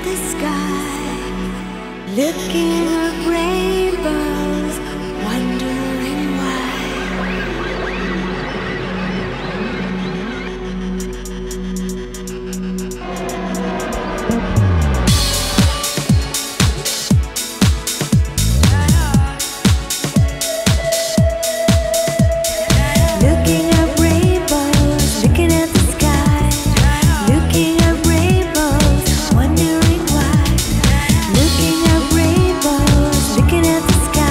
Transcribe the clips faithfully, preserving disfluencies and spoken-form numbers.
the sky, looking at rainbows, wondering why. Looking at rainbows, looking at the sky, looking at rainbows, wondering why. Looking at rainbows, looking at the sky.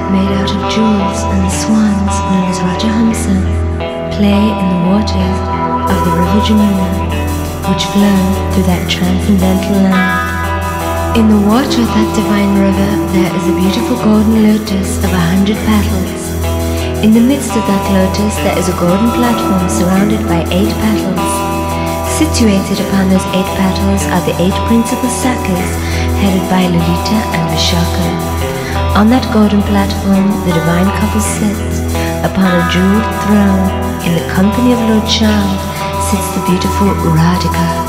made out of jewels and the swans known as Rajahamsa play in the waters of the river Jamuna, which flow through that transcendental land. In the water of that divine river there is a beautiful golden lotus of a hundred petals. In the midst of that lotus there is a golden platform surrounded by eight petals. Situated upon those eight petals are the eight principal sakhas headed by Lalita and Vishaka. On that golden platform the divine couple sits. Upon a jeweled throne in the company of Lord Chand sits the beautiful Radhika.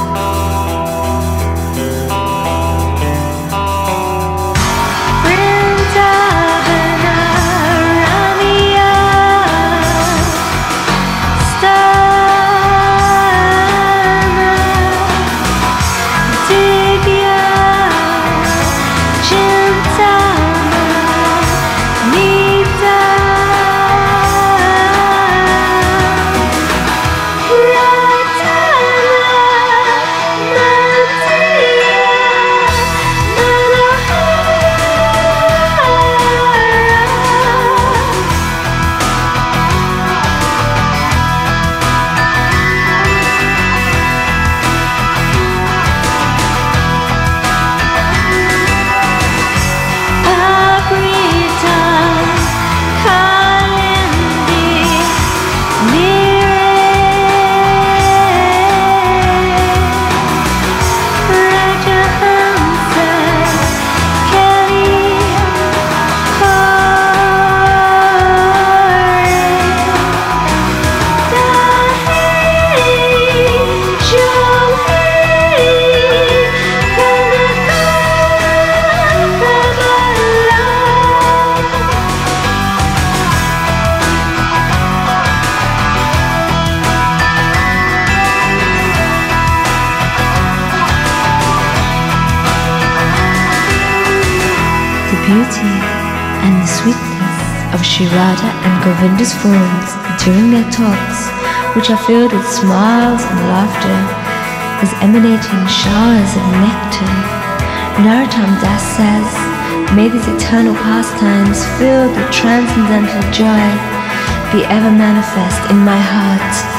Beauty and the sweetness of Sri Radha and Govinda's forms during their talks, which are filled with smiles and laughter, is emanating showers of nectar. Narottam Das says, "May these eternal pastimes filled with transcendental joy be ever manifest in my heart."